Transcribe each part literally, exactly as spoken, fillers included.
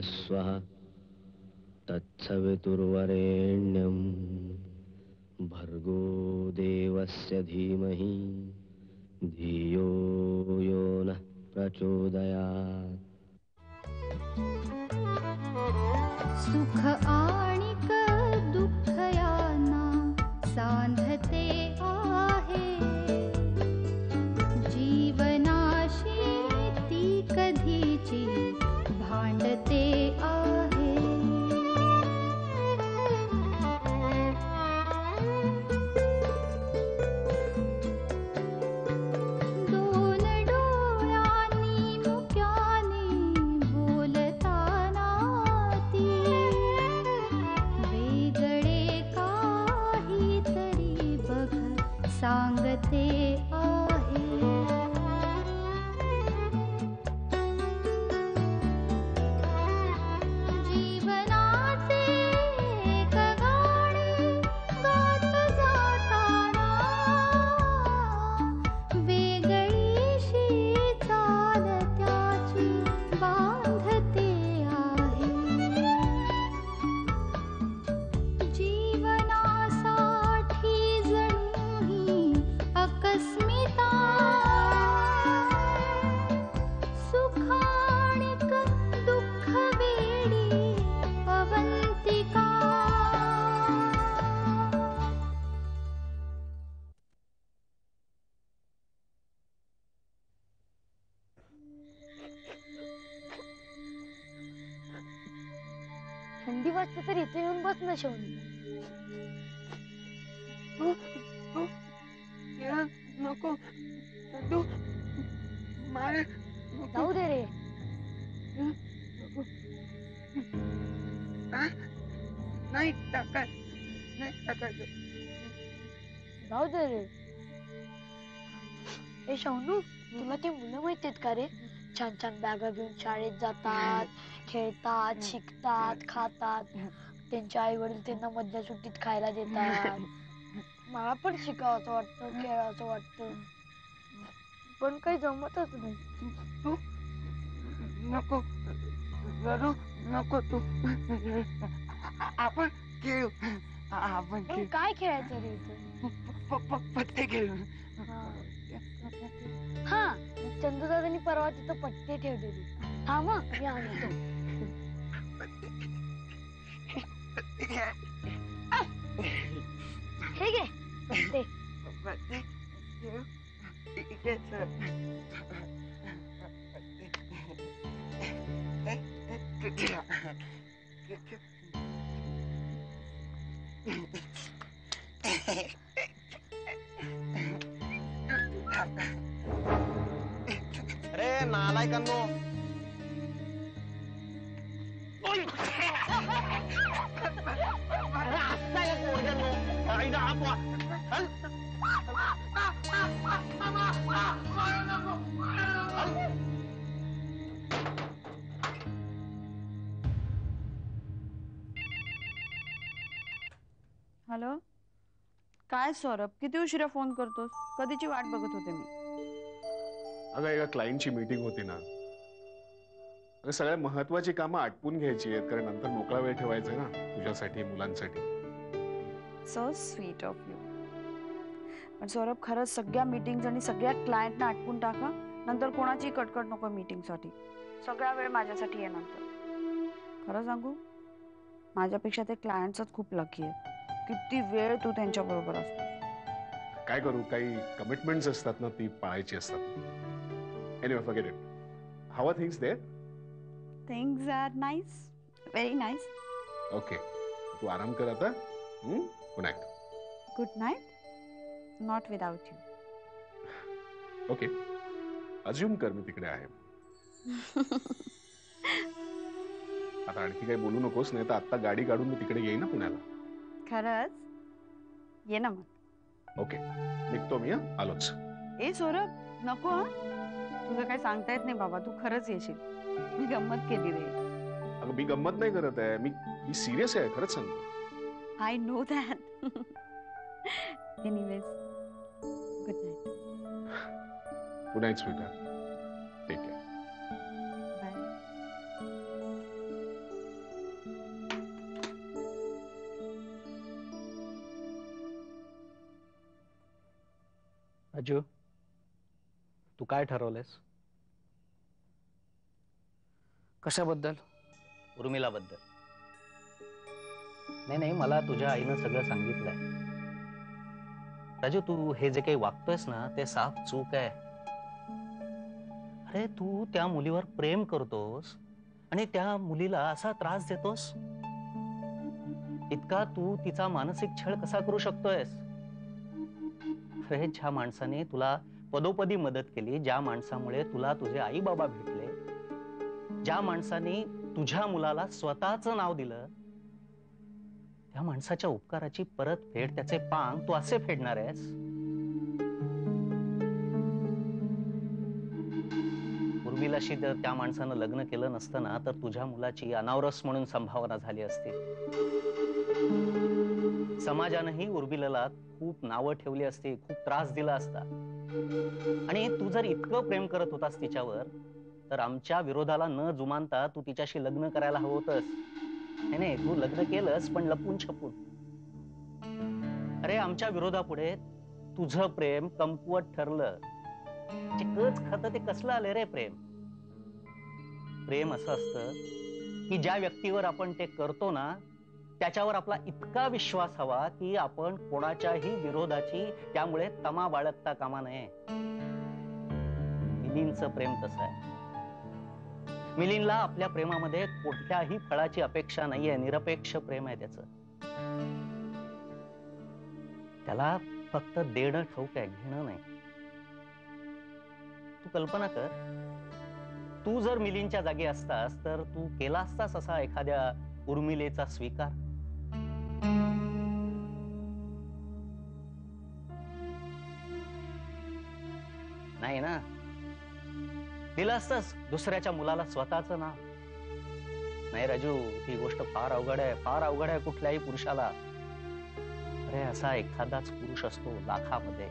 स्वः तत्सवितुर्वरेण्यं भर्गो देवस्य धीमहि धियो यो नः प्रचोदयात्। सुख आणिक दुःख यांना सांधते आहे, जीवनाशी ती कधीची भांडते आहे। दोन डोळ्यांनी मुक्याने बोलताना ती वेगळे काहीतरी बघ सांगते आहे। जीवनाचे एक गाणे गात जाताना वेगळीशी चाल त्याची बांधते आहे। जीवनासाठी जणू ही अकस्मिता, सुखाणिक दुःख वेडी अवंतिका। थंडी वाजते तर इथे येऊन बस ना शौनी. नको तू मारे जाऊ दे रे. नाही टाकाय नाही टाकायचं. जाऊ दे रे. ए शौनू, तुला ती मुलं माहितीत का रे? छान छान बॅगा घेऊन शाळेत जातात, खेळतात, शिकतात, खातात. त्यांच्या आई वडील त्यांना मधल्या सुट्टीत खायला देतात. मला पण शिकावंसं वाटतं, खेळावंसं वाटतं, पण काही जमतच नाही. तू नको रडू नको तू. आपण खेळू. आपण पण काय खेळायचं रे इथे? पत्ते खेळू. हा, चंदूदादांनी परवा तिथं पत्ते ठेवलेली. हा मग मी आणतो. हे घे पत्ते. पत्ते खेळू. इकडे चल. अरे नालायकांनो, हॅलो, काय सौरभ, किती उशिरा फोन करतोस? कधीची वाट बघत होते मी. अगं एका क्लायंटची मीटिंग होती ना, अगं सगळ्या महत्वाची कामं आटपून घ्यायची आहेत, कारण नंतर मोकळा वेळ ठेवायचा आहे ना तुझ्यासाठी, मुलांसाठी. So sweet of you. पण सौरभ, खरंच सगळ्या मीटिंग्स आणि सगळ्या क्लायंटना आटपून टाका. नंतर कोणाची कटकट नको मीटिंगसाठी. सगळा वेळ माझ्यासाठी आहे नंतर. खरं सांगू, माझ्यापेक्षा ते क्लायंट्सच खूप लकी आहेत. किती वेळ तू त्यांच्या बरोबर असतो. काय करू, काही कमिटमेंट्स असतात ना, ती पाळायची असतात. Anyway, forget it. How are things there? Things are nice, very nice. Okay, तू आराम कर आता. Good night. Good night. Not without you. Okay, assume कर मी तिकडे आहे. आता आणखी काही बोलू नकोस, नाही तर आता गाडी काढून मी तिकडे येईन ना पुण्याला. खरंच ये ना मग. ओके, निघतो मी. हा, आलोच. ए सौरभ, नको हा. तुझं काय सांगता येत नाही बाबा, तू खरंच येशील. मी गंमत केली रे. अगं मी गंमत नाही करत आहे, मी मी सिरियस आहे, खरंच सांगतो. I know that. Anyways, good night. Good night sweetheart. Take care. Bye. Raju, तू काय ठरवलंयस? कशाबद्दल? उर्मिलाबद्दल. नाही नाही, मला तुझ्या आईनं सगळं सांगितलंय. राजू, तू हे जे काही वागतोयस ना ते साफ चूक आहे. अरे तू त्या मुलीवर प्रेम करतोस आणि त्या मुलीला असा त्रास देतोस. इतका तू तिचा मानसिक छळ कसा करू शकतोयस? अरे ज्या माणसाने तुला पदोपदी मदत केली, ज्या माणसामुळे तुला तुझे आई बाबा भेटले, ज्या माणसाने तुझ्या मुलाला स्वतःचं नाव दिलं, त्या माणसाच्या उपकाराची परतफेड, त्याचे पांग तू असे फेडणार आहेस? उर्मिलाशी जर त्या माणसानं लग्न केलं नसतं ना तर तुझ्या मुलाची अनावरस म्हणून संभावना झाली असती. समाजानंही उर्मिलाला खूप नावं ठेवली असती, खूप त्रास दिला असता. आणि तू जर इतकं प्रेम करत होतास तिच्यावर तर आमच्या विरोधाला न जुमानता तू तिच्याशी लग्न करायला हवं होतंस. नाही नाही, तू लग्न केलंस पण लपून छपून. अरे आमच्या विरोधापुढे तुझं प्रेम कमकुवत ठरलं. कच खत ते कसलं आलं रे प्रेम? प्रेम असं असतं की ज्या व्यक्तीवर आपण ते करतो ना त्याच्यावर आपला इतका विश्वास हवा की आपण कोणाच्याही विरोधाची त्यामुळे तमा बाळगता कामा नये. मिलिंदचं प्रेम तसं आहे. मिलिंदला आपल्या प्रेमामध्ये कुठल्याही फळाची अपेक्षा नाहीये, निरपेक्ष प्रेम आहे त्याचं. त्याला फक्त देणं ठाऊक आहे, घेणं नाही. तू कल्पना कर, तू जर मिलिंदच्या जागी असतास तर तू केला असतास असा एखाद्या उर्मिलेचा स्वीकार? नाही ना. दिलं असतंस दुसऱ्याच्या मुलाला स्वतःचं नाव? नाही राजू, ही गोष्ट फार अवघड आहे, फार अवघड आहे कुठल्याही पुरुषाला. अरे असा एखादाच पुरुष असतो लाखामध्ये.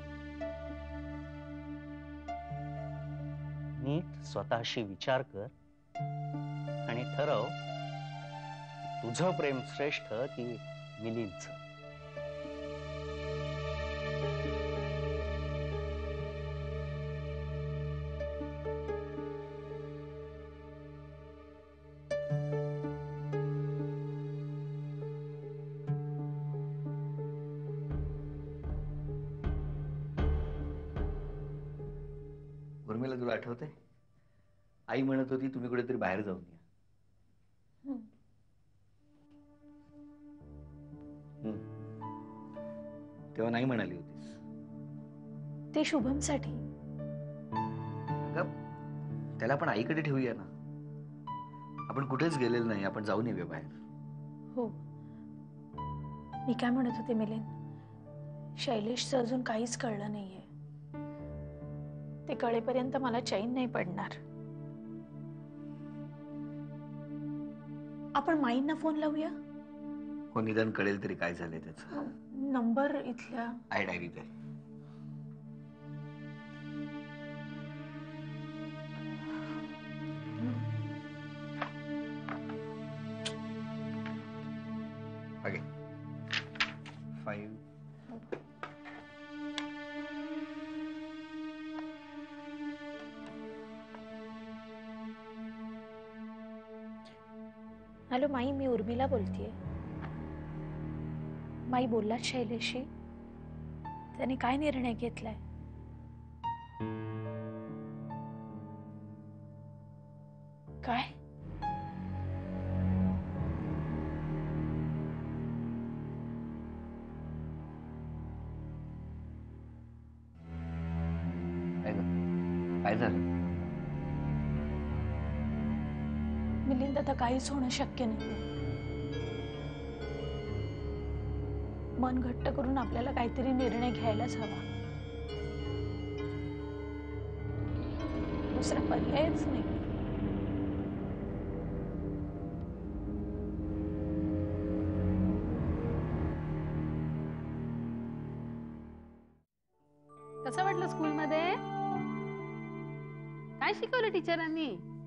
नीट स्वतःशी विचार कर आणि ठरव, तुझं प्रेम श्रेष्ठ की मिलिंदचं. उर्मिला, तुला आठवतंय आई म्हणत होती तुम्ही कुठेतरी बाहेर जाऊन या. तेव्हा नाही म्हणाली होतीस? ते शुभमसाठी. त्याला आपण आईकडे ठेवूया ना. आपण कुठेच गेलेलो नाही, आपण जाऊन येऊया बाहेर. हो, मी काय म्हणत होते मिलिंद, शैलेशचं अजून काहीच कळलं नाहीये. ते कळेपर्यंत मला चैन नाही पडणार. आपण माईंना फोन लावूया. हो, निदान कळेल तरी काय झालंय त्याचं. नंबर इथल्या आहे डायरीत आहे. Okay, five. हॅलो माई, मी उर्मिला बोलतेय. माई बोललात शैलेशशी? त्याने काय निर्णय घेतलाय? काय? काय झालं? मिलिंद, आता काहीच होणं शक्य नाही. मन घट्ट करून आपल्याला काहीतरी निर्णय घ्यायलाच हवा. दुसरा पर्यायच नाही. कसं वाटलं स्कूलमध्ये? काय शिकवलं टीचरांनी?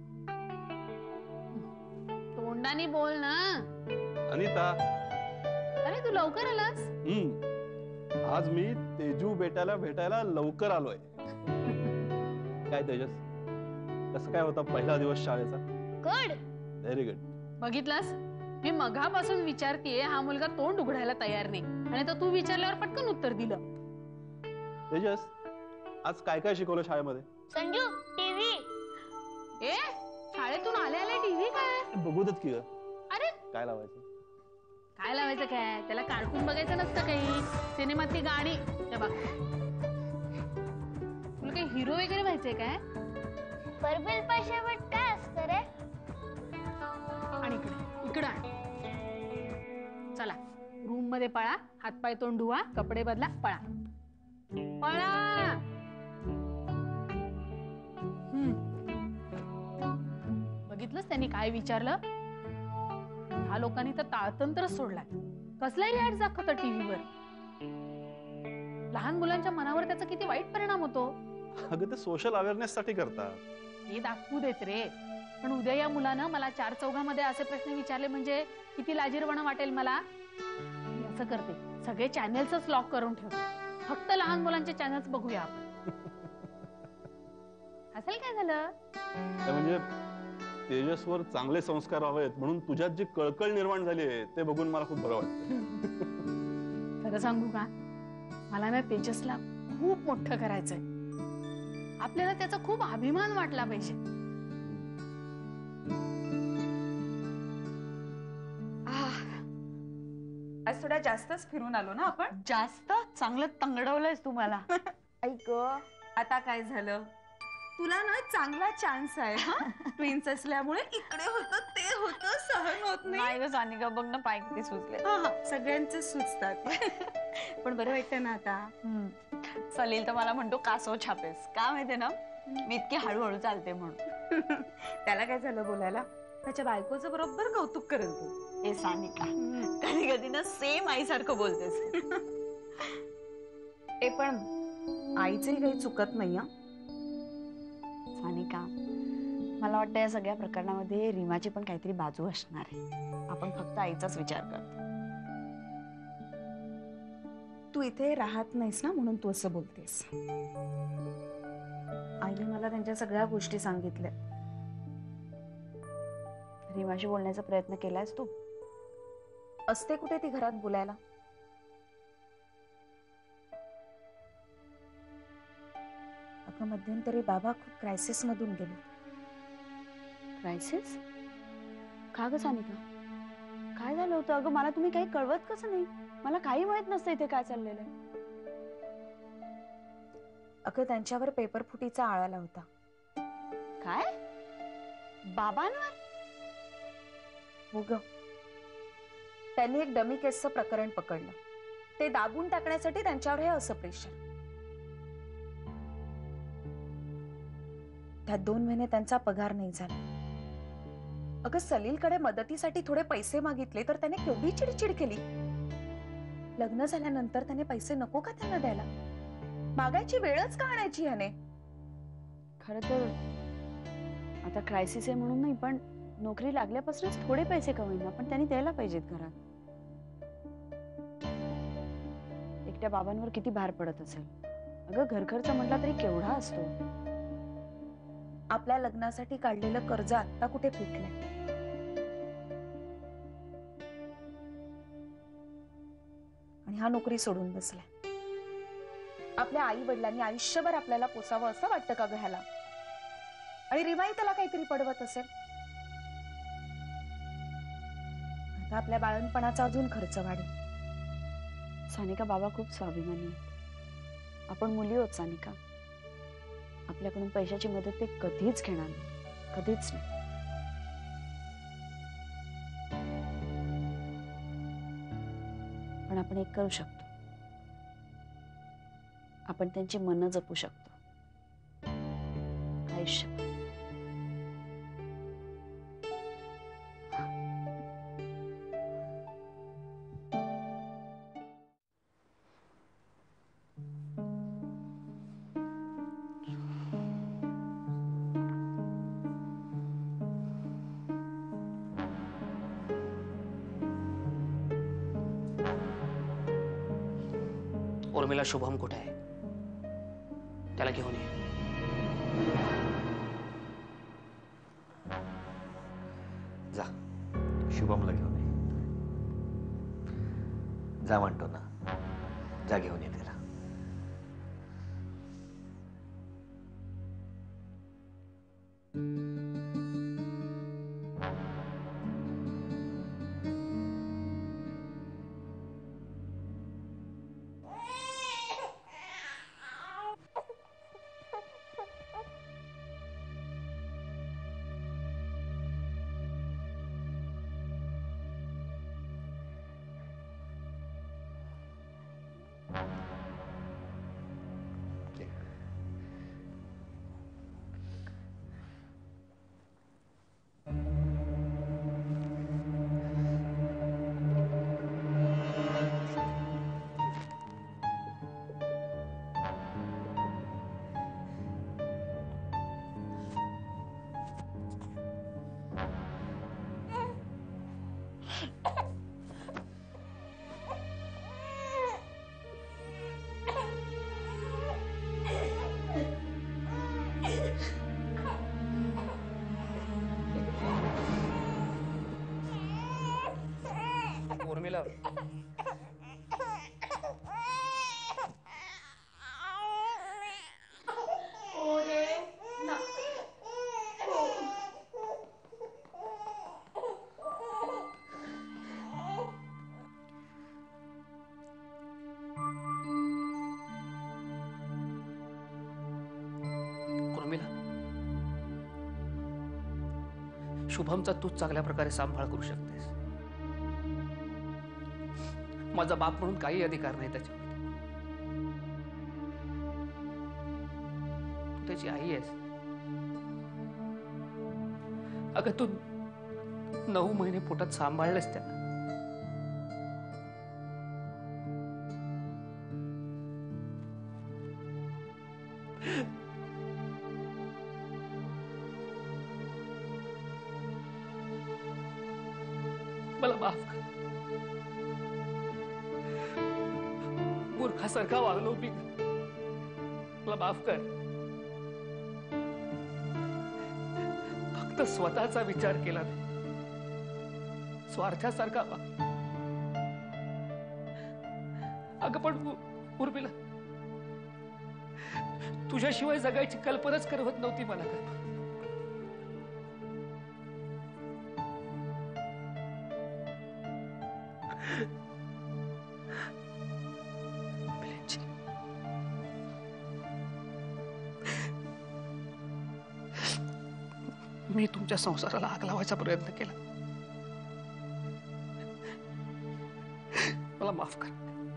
तोंडाने बोल ना. अनिता, अरे तू लवकर आलास? हम्म आज मी तेजू बेटाला भेटायला लवकर आलोय. काय तेजस, कसं काय होता पहिला दिवस शाळेचा? गुड. Very good. बघितलास, मी मगापासून विचारतीये, हा मुलगा तोंड उघडायला तयार नाही, आणि तर तू विचारल्यावर पटकन उत्तर दिलं. तेजस, आज काय काय शिकवलं शाळेमध्ये? संजू, टीव्ही. ए, शाळेतून आले आले टीव्ही काय? बघू देत की ग. अरे काय लावायचं? काय लावायचं काय? त्याला कार्टून बघायचं नसतं काही, सिनेमातली गाणी. हे बघ, तुला काही हिरो वगैरे व्हायचंय काय? परबिल पाशावट काय असतं रे? आणि इकडे इकडे आण. चला रूम मध्ये पळा, हातपाय तोंड धुवा, कपडे बदला, पळा पळा. हम्म. बघितलंस त्यांनी काय विचारलं? ह्या लोकांनी तर ताळतंत्र सोडलाय. कसलाही ऍड दाखवतं टीव्हीवर. लहान मुलांच्या मनावर त्याचा किती वाईट परिणाम होतो. अगं ते सोशल अवेअरनेस साठी करतात. हे दाखवू देत रे, पण उद्या या मुलानं मला चार चौघामध्ये असे प्रश्न विचारले म्हणजे किती लाजीरवाणं वाटेल मला. मी असं करते, सगळे चॅनेल्सच लॉक करून ठेवते, फक्त लहान मुलांचे चॅनल्स बघूया आपण. असेल काय झालं? म्हणजे तेजसवर चांगले संस्कार हवेत म्हणून तुझ्यात जी कळकळ निर्माण झाली आहे ते बघून मला खूप बरं वाटतं. खरं सांगू का, मला ना तेजसला खूप मोठं करायचंय. आपल्याला त्याचा खूप अभिमान वाटला पाहिजे. आज थोडा जास्तच फिरून आलो ना आपण. जास्त चांगलं तंगडवलंयस तुम्हाला. ऐक, आता काय झालं, तुला ना चांगला चान्स आहे. ट्विन्स असल्यामुळे इकडे होतं ते होतं, सहन होत नाही ग सानिका, बघ ना पाय किती सुचले. सगळ्यांचे सुचतात. पण बरं वाटतं ना आता. सलील तर मला म्हणतो कासव छापेस, का माहितीये ना, मी इतकी हळूहळू चालते म्हणून. त्याला काय झालं बोलायला? त्याच्या बायकोचं बरोबर कौतुक करेल तू. ए सानिका, कधी कधी ना सेम आईसारखं बोलतेस. ए पण आईचंही काही चुकत नाही. सानिका, मला वाटतं या सगळ्या प्रकरणामध्ये रीमाची पण काहीतरी बाजू असणार आहे. आपण फक्त आईचाच विचार करतो. तू इथे राहत नाहीस ना म्हणून तू असं बोलतेस. आईने मला त्यांच्या सगळ्या गोष्टी सांगितल्या. रीमाशी बोलण्याचा प्रयत्न केलायस तू? असते कुठे ती घरात बोलायला? अगं मध्यंतरी बाबा खूप क्रायसिस मधून गेले. क्रायसिस? का ग सानिका, काय झालं होतं? अगं मला तुम्ही काही कळवत कसं नाही? मला काही माहित नसतं इथे काय चाललेलं आहे. अगं त्यांच्यावर पेपर फुटीचा आळ आला होता. काय? बाबांवर? हो ग, त्यांनी एक डमी केसचं प्रकरण पकडलं. ते दाबून टाकण्यासाठी त्यांच्यावर हे असं प्रेशर. त्यात दोन महिने त्यांचा पगार नाही झाला. अगं सलीलकडे मदतीसाठी थोडे पैसे मागितले तर त्याने केवढी चिडचिड केली. लग्न झाल्यानंतर त्याने पैसे नको का त्यांना द्यायला? मागायची वेळच का आणायची ह्याने? खरं तर आता क्रायसिस आहे म्हणून नाही, पण नोकरी लागल्यापासूनच थोडे पैसे कमवणार, पण त्यांनी द्यायला पाहिजेत घरात. एकट्या बाबांवर किती भार पडत असेल. अगं घर खर्च म्हटला तरी केवढा असतो. आपल्या लग्नासाठी काढलेलं कर्ज आता कुठे फिटलंय? आणि हा नोकरी सोडून बसलाय. आपल्या आई वडिलांनी आयुष्यभर आपल्याला पोसावं असं वाटतं का ग ह्याला? आणि रिमाई त्याला काहीतरी पडवत असेल. आता आपल्या बाळणपणाचा अजून खर्च वाढेल. सानिका, बाबा खूप स्वाभिमानी आहेत. आपण मुली आहोत सानिका. आपल्याकडून पैशाची मदत ते कधीच घेणार नाही, कधीच नाही. पण आपण एक करू शकतो, आपण त्यांची मनं जपू शकतो आयुष्य. उर्मिला, शुभम कुठे आहे? त्याला घेऊन ये. जा, शुभमला घेऊन ये. जा म्हणतो ना, जा घेऊन ये त्याला. उर्मिला, उर्मिला, शुभमचा तूच चांगल्या प्रकारे सांभाळ करू शकतेस. माझा बाप म्हणून काही अधिकार नाही त्याच्यावर. तू त्याची आई आहेस. अगं तू नऊ महिने पोटात सांभाळलेस त्याला. मला माफ कर. मूर्खासारखा वागलो मी. मला माफ कर. फक्त स्वतःचा विचार केला नाही, स्वार्थासारखा वाग. अगं पण उर्मिला, तुझ्याशिवाय जगायची कल्पनाच करवत नव्हती मला. काय मी तुमच्या संसाराला आग लावायचा प्रयत्न केला. मला माफ कर.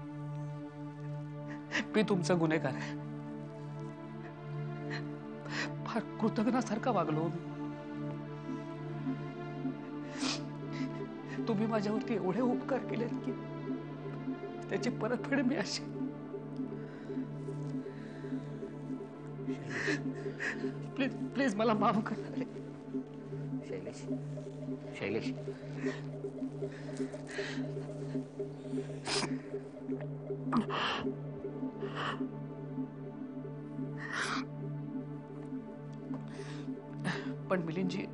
मी तुमचा गुन्हेगार आहे. फार कृतज्ञासारखा वागलो. तुम्ही माझ्यावरती एवढे उपकार केले की त्याची परतफेड मी अशी. प्लीज प्लीज मला माफ कर. शैलेश, शैलेश, पण मिलिंदजी,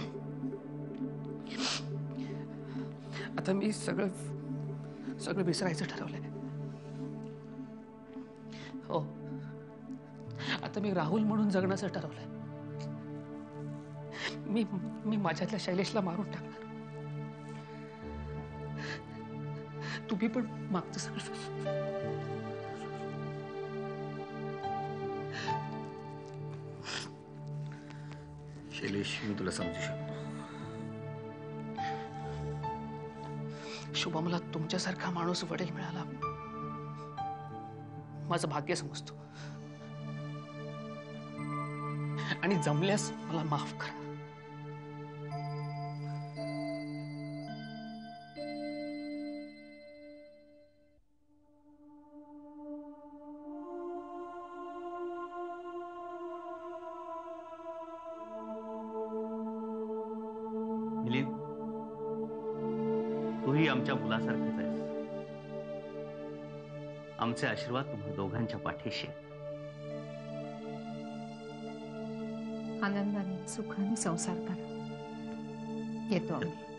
आता मी सगळं सगळं विसरायचं ठरवलंय. हो, आता मी राहुल म्हणून जगण्याचं ठरवलंय. मी मी माझ्यातल्या शैलेशला मारून टाकणार. तुम्ही पण मागचं सगळं. शैलेश, मी तुला समजू शकतो. शुभमला तुमच्यासारखा माणूस वडील मिळाला माझं भाग्य समजतो. आणि जमल्यास मला माफ करा. मिलिंद, तूही आमच्या मुलासारखंच आहेस. आमचे आशीर्वाद तुम्हा दोघांच्या पाठीशी आहेत. आनंदाने सुखाने संसार करा. येतो आम्ही.